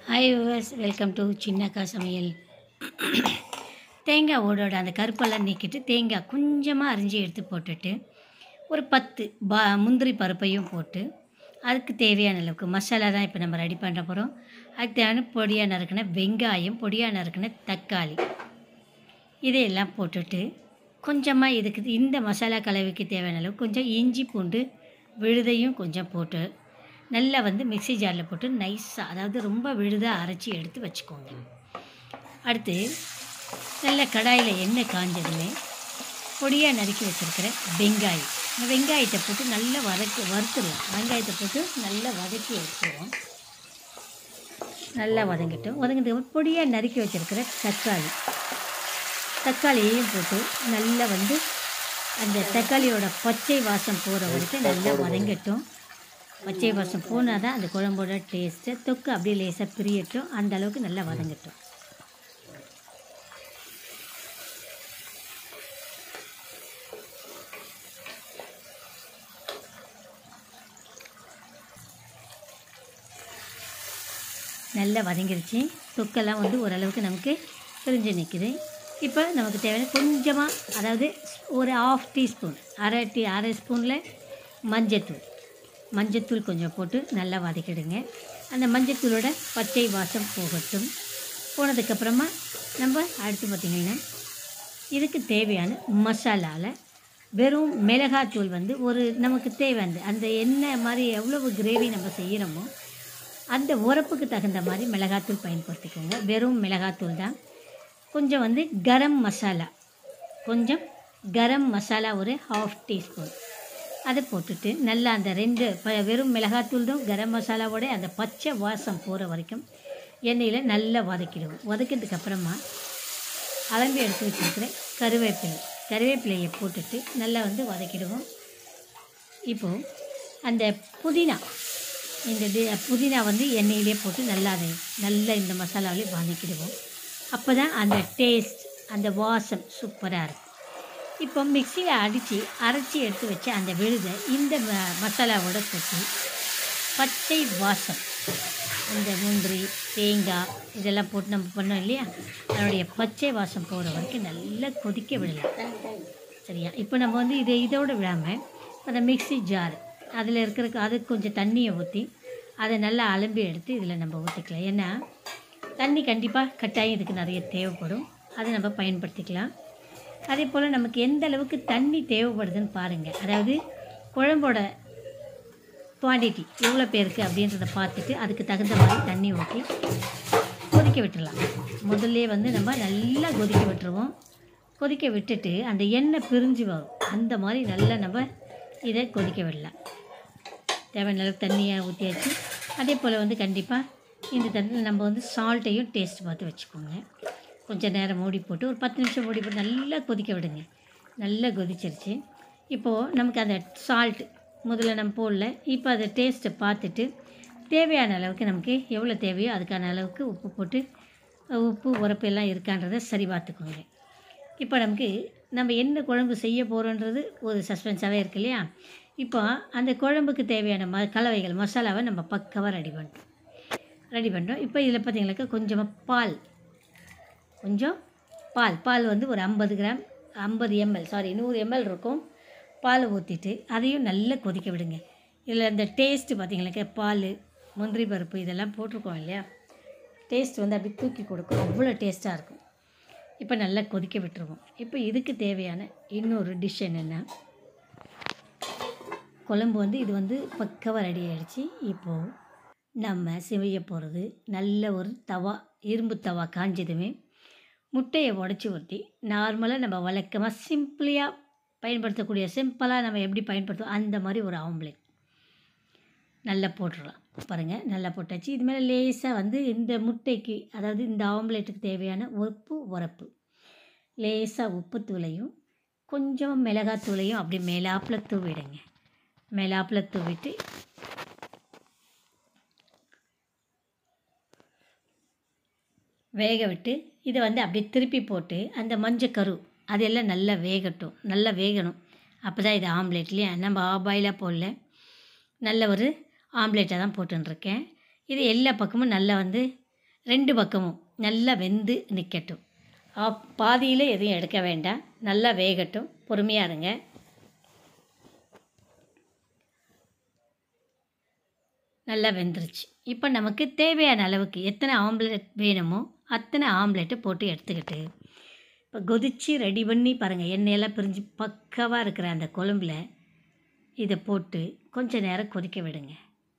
Hi viewers, welcome to Chinnakka Samayal. தேங்காய் ஓடோட அந்த கருப்பெல்லாம் நீக்கிட்டு தேங்காய் கொஞ்சமாக அரிஞ்சு எடுத்து போட்டுட்டு ஒரு 10 முந்திரி பருப்பையும் போட்டு அதுக்கு தேவையான அளவுக்கு மசாலா தான் இப்போ நம்ம ரெடி பண்ண போகிறோம். அதுக்கு தேவையான பொடியாக நறுக்கின வெங்காயம், பொடியாக நறுக்கின தக்காளி, இதையெல்லாம் போட்டுட்டு கொஞ்சமாக இதுக்கு இந்த மசாலா கலவைக்கு தேவையான அளவு கொஞ்சம் இஞ்சி பூண்டு விழுதையும் கொஞ்சம் போட்டு நல்லா மிக்ஸி ஜாரில் போட்டு நைஸாக, அதாவது ரொம்ப விழுதாக அரைச்சி எடுத்து வச்சுக்கோங்க. அடுத்து நல்ல கடாயில் எண்ணெய் காஞ்சதுமே பொடியாக நறுக்கி வச்சுருக்கிற வெங்காயம், இந்த வெங்காயத்தை போட்டு நல்லா வறுத்துடலாம். வெங்காயத்தை போட்டு நல்லா வதக்கி எடுத்துருவோம். நல்லா வதங்கிட்டு பொடியாக நறுக்கி வச்சுருக்கிற தக்காளியையும் போட்டு நல்லா அந்த தக்காளியோட பச்சை வாசம் போகிற வரைக்கும் நல்லா வதங்கட்டும். பச்சை வாசம் போனால் தான் அந்த குழம்போட டேஸ்ட்டு, தொக்கு அப்படியே லேசாக பிரியட்டும், அந்த அளவுக்கு நல்லா வதங்கட்டும். நல்லா வதங்கிருச்சு. தொக்கெல்லாம் ஓரளவுக்கு நமக்கு பிரிஞ்சு நிற்குது. இப்போ நமக்கு தேவையான கொஞ்சமாக, அதாவது ஒரு 1/2 டீஸ்பூன், அரை ஸ்பூனில் மஞ்சத்தூள் கொஞ்சம் போட்டு நல்லா வதக்கிடுங்க. அந்த மஞ்சத்தூளோட பச்சை வாசம் போகட்டும். போனதுக்கப்புறமா நம்ம அடுத்து பார்த்திங்கன்னா இதுக்கு தேவையான மசாலாவில் வெறும் மிளகாத்தூள் ஒரு நமக்கு தேவை அந்த எண்ணெய் மாதிரி எவ்வளவு கிரேவி நம்ம செய்கிறோமோ அந்த உரப்புக்கு தகுந்த மாதிரி மிளகாத்தூள் பயன்படுத்திக்கோங்க. வெறும் மிளகாத்தூள் தான். கொஞ்சம் கரம் மசாலா ஒரு 1/2 டீஸ்பூன் அதை போட்டுட்டு நல்லா அந்த வெறும் மிளகாத்தூள் தான் கரம் மசாலாவோட அந்த பச்சை வாசம் போகிற வரைக்கும் எண்ணெயில் நல்லா வதக்கிடுவோம். வதக்கிறதுக்கப்புறமா அலம்பி எடுத்து வச்சுருக்கிற கருவேப்பிலையை போட்டுட்டு நல்லா வதக்கிடுவோம். இப்போது அந்த புதினா எண்ணெயிலே போட்டு நல்லா இந்த மசாலாவிலே வதக்கிடுவோம். அப்போ தான் அந்த டேஸ்ட், அந்த வாசம் சூப்பராக இருக்கும். இப்போ மிக்சியில் அரைச்சி எடுத்து வச்சு அந்த விழுதை இந்த மசாலாவோட போட்டு பச்சை வாசம், இந்த முந்திரி தேங்காய் இதெல்லாம் போட்டு நம்ம பண்ணோம் இல்லையா, அதனுடைய பச்சை வாசம் போகிற வரைக்கும் நல்லா கொதிக்க விடலாம். சரியா? இப்போ நம்ம இதோடு விடாமல் அந்த மிக்ஸி ஜார் அதில் அதுக்கு கொஞ்சம் தண்ணியை ஊற்றி அதை நல்லா அலம்பி எடுத்து இதில் நம்ம ஊற்றிக்கலாம். ஏன்னா தண்ணி கண்டிப்பாக கட்டாயம் இதுக்கு நிறைய தேவைப்படும், அதை நம்ம பயன்படுத்திக்கலாம். அதே போல் நமக்கு எந்த அளவுக்கு தண்ணி தேவைப்படுதுன்னு பாருங்கள். அதாவது குழம்போட குவான்டிட்டி எவ்வளோ பேருக்கு அப்படின்றத பார்த்துட்டு அதுக்கு தகுந்த மாதிரி தண்ணி ஊற்றி கொதிக்க விட்டுடலாம். முதல்லே நம்ம நல்லா கொதிக்க விட்டுருவோம். கொதிக்க விட்டுட்டு அந்த எண்ணெய் பிரிஞ்சு வரும், அந்த மாதிரி நல்லா நம்ம இதை கொதிக்க விடலாம். தேவையான அளவுக்கு தண்ணியை ஊற்றியாச்சு. அதே போல் கண்டிப்பாக இந்த தண்ணியில் நம்ம சால்ட்டையும் டேஸ்ட் பார்த்து வச்சுக்கோங்க. கொஞ்சம் நேரம் மூடி போட்டு ஒரு 10 நிமிஷம் மூடி போட்டு நல்லா கொதிக்க விடுங்க. நல்லா கொதிச்சிருச்சு. இப்போது நமக்கு அந்த சால்ட்டு முதல்ல நம்ம போடல, இப்போ அதை டேஸ்ட்டை பார்த்துட்டு தேவையான அளவுக்கு நமக்கு எவ்வளோ தேவையோ அதுக்கான அளவுக்கு உப்பு போட்டு உப்பு உரப்பு எல்லாம் இருக்கான்றதை சரி பார்த்துக்கோங்க. இப்போ நம்ம என்ன குழம்பு செய்ய போகிறோன்றது ஒரு சஸ்பென்ஸாகவே இருக்கு இல்லையா. இப்போ அந்த குழம்புக்கு தேவையான கலவைகள் மசாலாவை நம்ம பக்காவாக ரெடி பண்ணிட்டோம். இப்போ இதில் பார்த்திங்கனாக்கா கொஞ்சமாக பால் ஒரு 100 ml இருக்கும். பால் ஊற்றிட்டு அதையும் நல்லா கொதிக்க விடுங்க. இதில் அந்த டேஸ்ட்டு பார்த்திங்கனாக்கா பால், முந்திரி பருப்பு இதெல்லாம் போட்டிருக்கோம் இல்லையா, டேஸ்ட் அப்படி தூக்கி கொடுக்கும், அவ்வளோ டேஸ்ட்டாக இருக்கும். இப்போ நல்லா கொதிக்க விட்டுருவோம். இப்போ இதுக்கு தேவையான இன்னொரு டிஷ் என்னென்னா, குழம்பு இது பக்காவாக ரெடி ஆகிடுச்சு. இப்போது நம்ம செய்ய போகிறது நல்ல ஒரு இரும்பு தவா காஞ்சதுமே முட்டையை உடச்சி ஊற்றி நார்மலாக நம்ம வழக்கமாக சிம்பிளாக நம்ம எப்படி பயன்படுத்துவோம் அந்த மாதிரி ஒரு ஆம்லேட் நல்லா போட்டுடலாம். பாருங்கள், நல்லா போட்டாச்சு. இது மேலே லேசாக இந்த முட்டைக்கு, அதாவது இந்த ஆம்லேட்டுக்கு தேவையான உரப்பு லேசாக உப்பு தூளையும் கொஞ்சம் மிளகாத்தூளையும் அப்படி மேலாப்பில் தூவிடுங்க. மேலாப்பில் தூவிட்டு வேக விட்டு இதை அப்படியே திருப்பி போட்டு அந்த மஞ்சக்கரு அதெல்லாம் நல்லா வேகணும். அப்போ தான் இது ஆம்லேட்லேயே நம்ம பாயிலாக போடல, நல்ல ஒரு ஆம்லேட்டாக தான் போட்டுருக்கேன். இது எல்லா பக்கமும் நல்லா 2 பக்கமும் நல்லா வெந்து நிற்கட்டும். பாதியில் எதையும் எடுக்க வேண்டாம். நல்லா வேகட்டும். பொறுமையாக இருங்க. நல்லா வெந்துருச்சு. இப்போ நமக்கு தேவையான அளவுக்கு எத்தனை ஆம்லெட் வேணுமோ அத்தனை ஆம்லெட்டு போட்டு எடுத்துக்கிட்டு, இப்போ கொதித்து ரெடி பண்ணி பாருங்கள், எண்ணெயெல்லாம் பிரிஞ்சு பக்காவாக இருக்கிற அந்த குழம்புல இதை போட்டு கொஞ்சம் நேரம் கொதிக்க விடுங்க.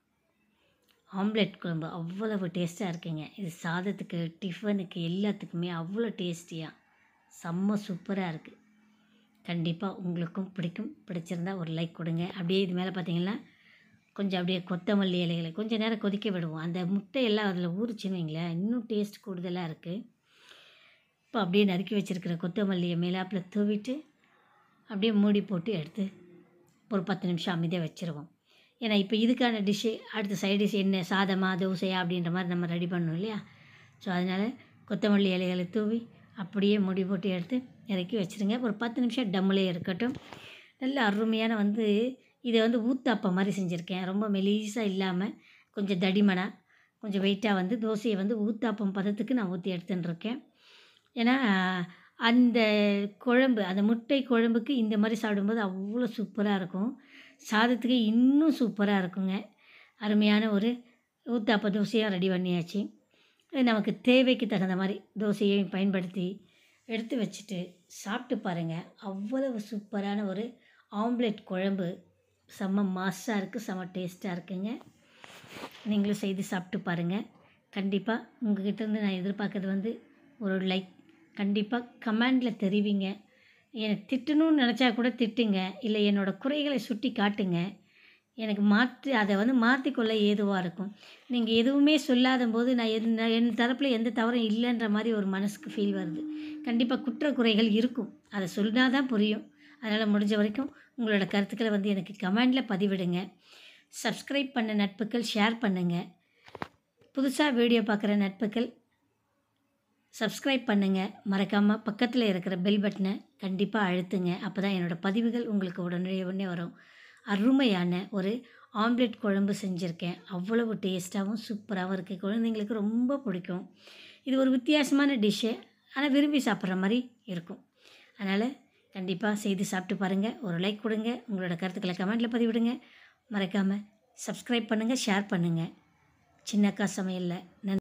ஆம்லெட் குழம்பு அவ்வளவு டேஸ்ட்டாக இருக்குங்க. இது சாதத்துக்கு, டிஃபனுக்கு, எல்லாத்துக்குமே அவ்வளோ டேஸ்டியாக செம்ம சூப்பராக இருக்குது. கண்டிப்பாக உங்களுக்கும் பிடிக்கும். பிடிச்சிருந்தா ஒரு லைக் கொடுங்க. அப்படியே இது மேலே பார்த்தீங்கன்னா கொஞ்சம் அப்படியே கொத்தமல்லி இலைகளை கொஞ்சம் நேரம் கொதிக்க விடுவோம். அந்த முட்டையெல்லாம் அதில் ஊறிச்சுன்னு வைங்களேன், இன்னும் டேஸ்ட் கூடுதலாக இருக்குது. இப்போ அப்படியே நறுக்கி வச்சுருக்கிற கொத்தமல்லியை மேலாப்பில் தூவிட்டு அப்படியே மூடி போட்டு எடுத்து ஒரு 10 நிமிஷம் அமைதியாக வச்சுருவோம். ஏன்னா இப்போ இதுக்கான டிஷ்ஷு அடுத்த சைட் டிஷ் என்ன, சாதமா தோசையா அப்படின்ற மாதிரி நம்ம ரெடி பண்ணணும் இல்லையா. ஸோ அதனால் கொத்தமல்லி இலைகளை தூவி அப்படியே மூடி போட்டு எடுத்து இறக்கி வச்சுருங்க. ஒரு 10 நிமிஷம் டம்முலேயே இருக்கட்டும். நல்ல அருமையான இதை ஊத்தாப்பம் மாதிரி செஞ்சுருக்கேன். ரொம்ப மெலீஸாக இல்லாமல் கொஞ்சம் தடிமனாக கொஞ்சம் வெயிட்டாக தோசையை ஊத்தாப்பம் பதத்துக்கு நான் ஊற்றி எடுத்துட்டுருக்கேன். ஏன்னா அந்த குழம்பு, அந்த முட்டை குழம்புக்கு இந்த மாதிரி சாப்பிடும்போது அவ்வளோ சூப்பராக இருக்கும். சாதத்துக்கு இன்னும் சூப்பராக இருக்குங்க. அருமையான ஒரு ஊத்தாப்ப தோசையாக ரெடி பண்ணியாச்சு. நமக்கு தேவைக்கு தகுந்த மாதிரி தோசையையும் பயன்படுத்தி எடுத்து வச்சுட்டு சாப்பிட்டு பாருங்கள். அவ்வளவு சூப்பரான ஒரு ஆம்லெட் குழம்பு செம்ம மாஸாக இருக்குது, செம்ம டேஸ்ட்டாக இருக்குங்க. நீங்களும் செய்து சாப்பிட்டு பாருங்கள். கண்டிப்பாக உங்கள்கிட்டருந்து நான் எதிர்பார்க்குறது ஒரு லைக். கண்டிப்பாக கமெண்டில் தெரிவிங்க. எனக்கு திட்டணும்னு நினச்சா கூட திட்டுங்க, இல்லை என்னோடய குறைகளை சுட்டி காட்டுங்க. எனக்கு அதை மாற்றிக்கொள்ள ஏதுவாக இருக்கும். நீங்கள் எதுவுமே சொல்லாத போது நான் என் தரப்பில் எந்த தவறும் இல்லைன்ற மாதிரி ஒரு மனசுக்கு ஃபீல் வருது. கண்டிப்பாக குற்ற குறைகள் இருக்கும், அதை சொன்னால் தான் புரியும். அதனால் முடிஞ்ச வரைக்கும் உங்களோட கருத்துக்களை எனக்கு கமெண்டில் பதிவிடுங்க. சப்ஸ்கிரைப் பண்ண நட்புகள் ஷேர் பண்ணுங்கள். புதுசாக வீடியோ பார்க்குற நட்புகள் சப்ஸ்கிரைப் பண்ணுங்கள். மறக்காமல் பக்கத்தில் இருக்கிற பெல் பட்டனை கண்டிப்பாக அழுத்துங்க. அப்போ தான் என்னோடய பதிவுகள் உங்களுக்கு உடனே வரும். அருமையான ஒரு ஆம்லெட் குழம்பு செஞ்சுருக்கேன். அவ்வளவு டேஸ்ட்டாகவும் சூப்பராகவும் இருக்குது. குழந்தைங்களுக்கு ரொம்ப பிடிக்கும். இது ஒரு வித்தியாசமான டிஷ்ஷு, ஆனால் விரும்பி சாப்பிட்ற மாதிரி இருக்கும். அதனால் கண்டிப்பாக செய்து சாப்பிட்டு பாருங்கள். ஒரு லைக் கொடுங்க. உங்களோட கருத்துக்களை கமெண்டில் பதிவிடுங்க. மறக்காமல் சப்ஸ்கிரைப் பண்ணுங்கள், ஷேர் பண்ணுங்கள். சின்னக்கா சமையலில் நன்றி.